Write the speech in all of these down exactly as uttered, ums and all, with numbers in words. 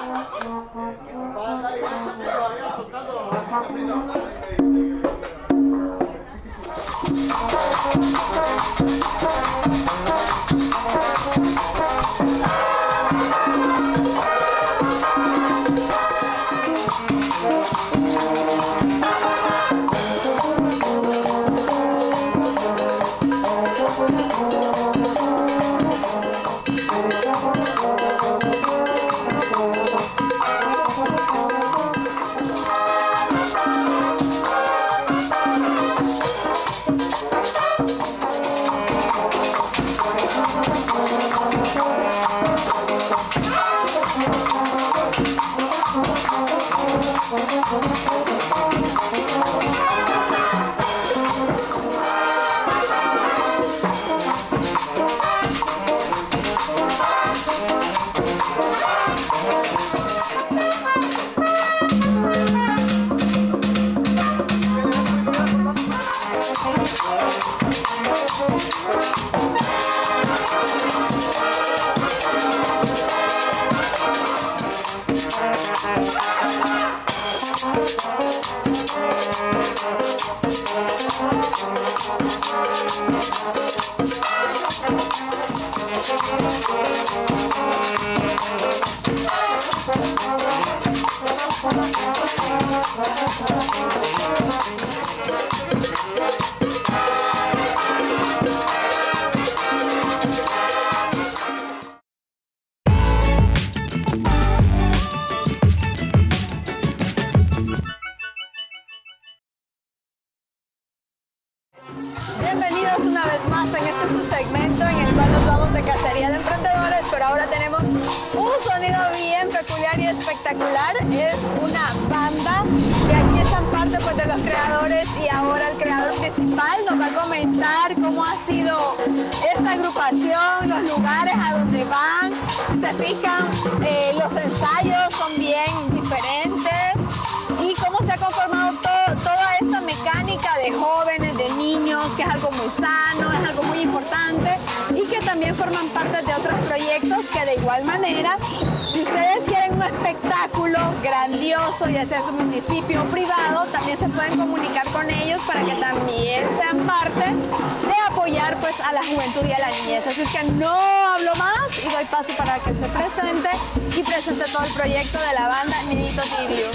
Bienvenidos una vez más en este su segmento en el cual nos vamos de cacería de emprendedores, pero ahora tenemos un sonido bien peculiar y espectacular. Es una banda que aquí están parte pues, de los creadores, y ahora el creador principal nos va a comentar cómo ha sido esta agrupación, los lugares a donde van. Si se fijan, eh, los ensayos son bien diferentes y cómo se ha conformado todo, toda esta mecánica de jóvenes, de niños, que es algo muy sano, es algo muy importante y que también forman parte de otros proyectos que de igual manera, si ustedes quieren un espectáculo grandioso, ya sea su municipio privado, también se pueden comunicar con ellos para que también sean parte de apoyar pues a la juventud y a la niñez. Así es que no hablo más y doy paso para que se presente y presente todo el proyecto de la banda Nidito Tibio.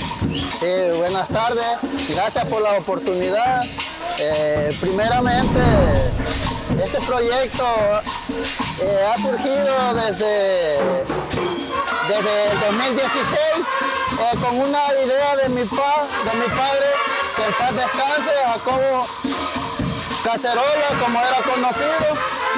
Sí, buenas tardes, gracias por la oportunidad. Eh, primeramente, este proyecto eh, ha surgido desde, desde el dos mil dieciséis eh, con una idea de mi, pa, de mi padre, que en paz descanse, Jacobo Cacerola, como era conocido.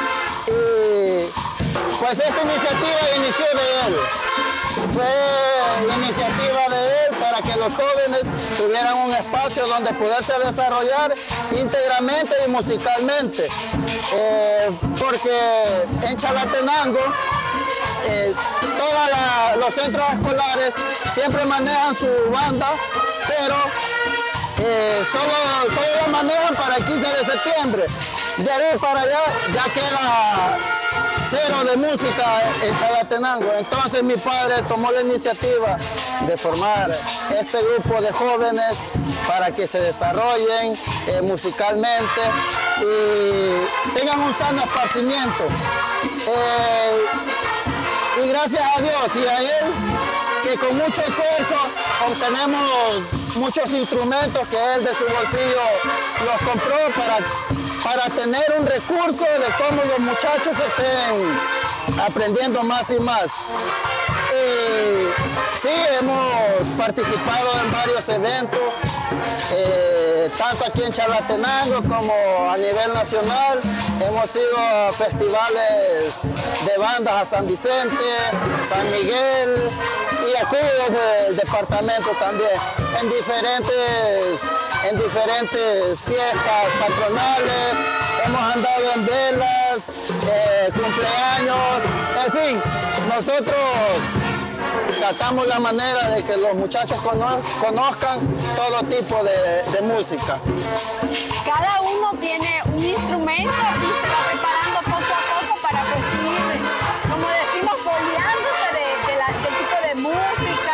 Y pues esta iniciativa inició de él. Fue iniciativa de él para que los jóvenes tuvieran un espacio donde poderse desarrollar íntegramente y musicalmente. Eh, porque en Chalatenango, eh, todos los centros escolares siempre manejan su banda, pero eh, solo, solo la manejan para el quince de septiembre. De ahí para allá ya queda cero de música en Chalatenango. Entonces mi padre tomó la iniciativa de formar este grupo de jóvenes para que se desarrollen eh, musicalmente y tengan un sano esparcimiento. Eh, y gracias a Dios y a él, que con mucho esfuerzo obtenemos muchos instrumentos que él de su bolsillo los compró para para tener un recurso de cómo los muchachos estén aprendiendo más y más. Eh, sí, hemos participado en varios eventos, eh, tanto aquí en Chalatenango como a nivel nacional. Hemos ido a festivales de bandas a San Vicente, San Miguel y aquí desde el departamento también, en diferentes, en diferentes fiestas patronales. Hemos andado en velas, eh, cumpleaños, en fin, nosotros tratamos la manera de que los muchachos conozcan todo tipo de, de música. Cada uno tiene un instrumento y se va preparando poco a poco para pues ir, como decimos, foliándose de, de la, del tipo de música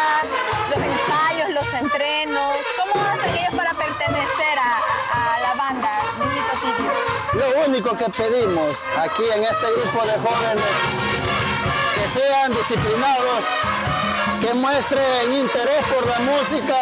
único que pedimos aquí en este grupo de jóvenes, que sean disciplinados, que muestren interés por la música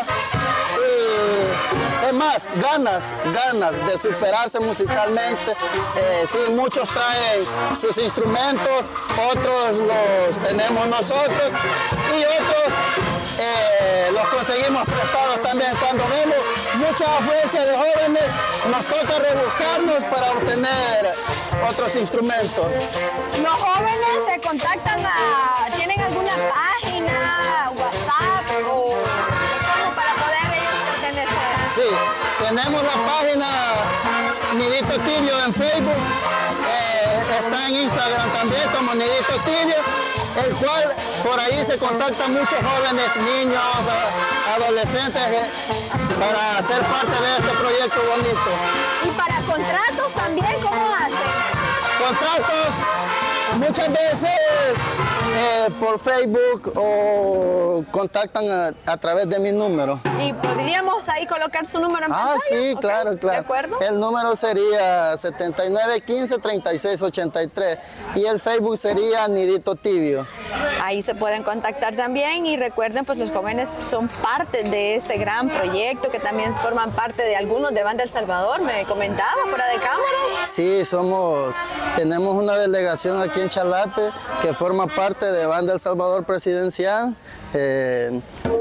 y, es más, ganas, ganas de superarse musicalmente. Eh, sí, muchos traen sus instrumentos, otros los tenemos nosotros y otros eh, los conseguimos prestados también. Cuando vemos mucha afluencia de jóvenes, nos toca rebuscarnos para obtener otros instrumentos. Los jóvenes se contactan a, ¿tienen alguna página, WhatsApp o cómo para poder ellos pertenecer? Sí, tenemos la página Nidito Tibio en Facebook, eh, está en Instagram también como Nidito Tibio, el cual por ahí se contactan muchos jóvenes, niños, adolescentes, eh, para ser parte de este proyecto bonito. ¿Y para contratos también cómo hacen? Contratos muchas veces eh, por Facebook o contactan a, a través de mi número. ¿Y podríamos ahí colocar su número en ah, pantalla? Ah, sí, okay. claro, claro. ¿De acuerdo? El número sería setenta y nueve quince treinta y seis ochenta y tres y el Facebook sería Nidito Tibio. Ahí se pueden contactar también y recuerden, pues los jóvenes son parte de este gran proyecto que también forman parte de algunos de Banda El Salvador, me comentaba fuera de cámara. Sí, somos, tenemos una delegación aquí en Chalate que forma parte de Banda El Salvador Presidencial. Eh,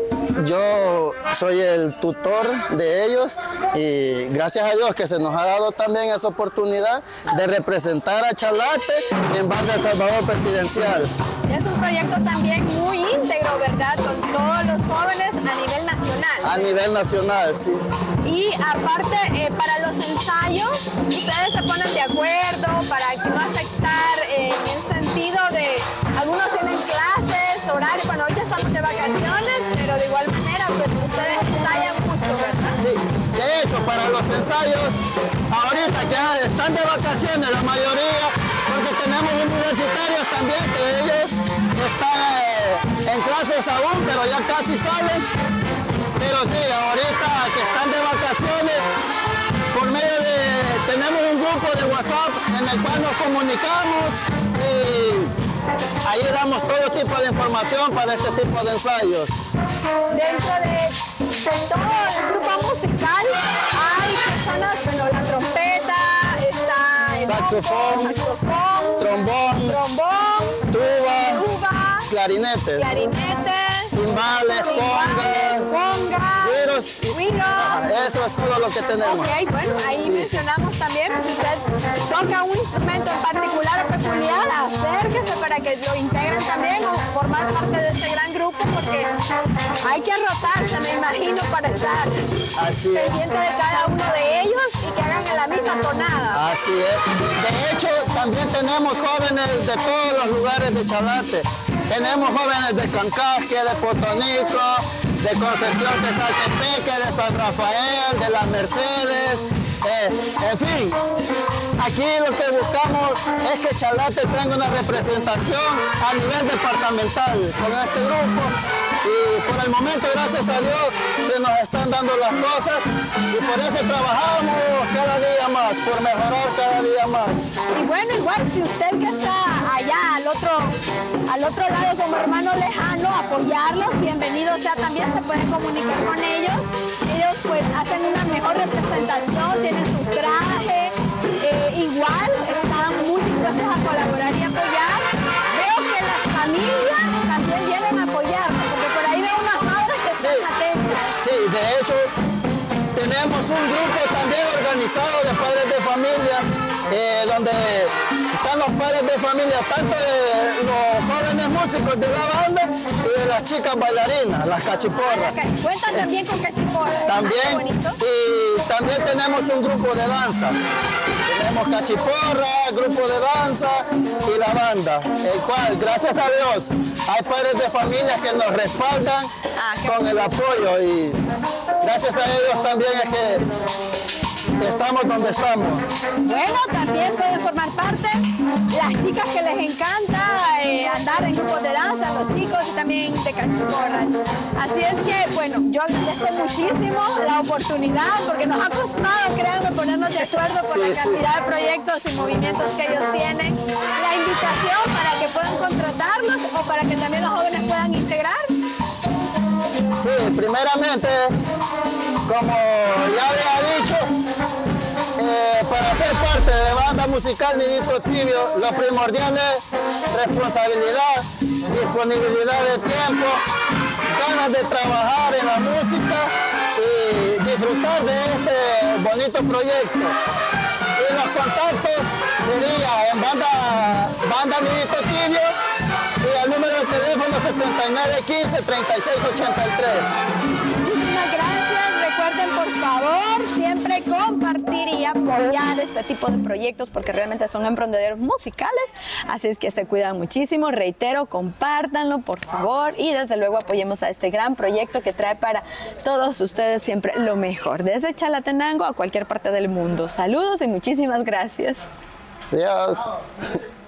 yo soy el tutor de ellos y gracias a Dios que se nos ha dado también esa oportunidad de representar a Chalate en Banda El Salvador Presidencial. Es un proyecto también muy íntegro, ¿verdad? Con todos los jóvenes a nivel nacional. A nivel nacional, sí. Y aparte, eh, para los ensayos, ustedes se ponen de acuerdo para que no afectar eh, en el sentido de, algunos tienen clases, horarios, bueno, ahorita estamos de vacaciones, pero de igual manera, pues ustedes ensayan mucho, ¿verdad? Sí, de hecho, para los ensayos, ahorita ya están de vacaciones la mayoría, porque tenemos universitarios también, que ellos están eh, en clases aún, pero ya casi salen. Pero sí, ahorita que están de vacaciones, por medio de, tenemos un grupo de WhatsApp en el cual nos comunicamos y ahí damos todo tipo de información para este tipo de ensayos. Dentro de, de todo el grupo musical hay personas, bueno, la trompeta, está el saxofón, bombo, saxofón, trombón, trombón, tuba, tuba, clarinetes, clarinetes, timbales, congas, congas, güiros. Eso es todo lo que tenemos. Ok, bueno, ahí sí, mencionamos sí. también, si usted toca un instrumento en particular o peculiar, acérquese para que lo integren también o formar parte de este gran grupo, porque hay que rotarse, me imagino, para estar Así es. pendiente de cada uno de ellos y que hagan en la misma tonada. Así es. De hecho, también tenemos jóvenes de todos los lugares de Chalate. Tenemos jóvenes de Cancasque, de Potonico, de Concepción, de Saltepeque, de San Rafael, de las Mercedes, eh, en fin. Aquí lo que buscamos es que Chalate tenga una representación a nivel departamental con este grupo y por el momento, gracias a Dios, se nos están dando las cosas y por eso trabajamos cada día más, por mejorar cada día más. Y bueno, igual si usted que está allá al otro, al otro lado como hermano lejano, apoyarlos, bienvenido sea, también se pueden comunicar con ellos. Ellos pues hacen una mejor representación, tienen su traje, eh, igual están muy dispuestos a colaborar y apoyar. Veo que las familias también vienen a apoyarnos, porque por ahí veo unas madres que Sí, están atentas. sí, de hecho tenemos un grupo también organizado de padres de familia, eh, donde están los padres de familia, tanto de los jóvenes músicos de la banda y de las chicas bailarinas, las cachiporras. Cuentan también con cachiporras. También, y también tenemos un grupo de danza. Tenemos cachiporra, grupo de danza y la banda, el cual, gracias a Dios, hay padres de familia que nos respaldan con el apoyo y gracias a ellos también es que estamos donde estamos. Bueno, también pueden formar parte las chicas que les encanta eh, andar en grupos de danza, los chicos y también de cachiporras. Así es que, bueno, yo agradezco muchísimo la oportunidad porque nos ha costado, créanme, ponernos de acuerdo por Sí, la sí. cantidad de proyectos y movimientos que ellos tienen. La invitación para que puedan contratarlos o para que también los jóvenes puedan integrar. Sí, primeramente, como ya había dicho, eh, para ser parte de banda musical Nidito Tibio, lo primordial es responsabilidad, disponibilidad de tiempo, ganas de trabajar en la música y disfrutar de este bonito proyecto. Y los contactos sería en banda, banda Nidito Tibio y el número de teléfono setenta y nueve quince, treinta y seis ochenta y tres. Muchísimas gracias. Recuerden, por favor, siempre compartir y apoyar este tipo de proyectos porque realmente son emprendedores musicales. Así es que se cuidan muchísimo. Reitero, compártanlo, por favor. Y desde luego apoyemos a este gran proyecto que trae para todos ustedes siempre lo mejor. Desde Chalatenango a cualquier parte del mundo. Saludos y muchísimas gracias. Adiós.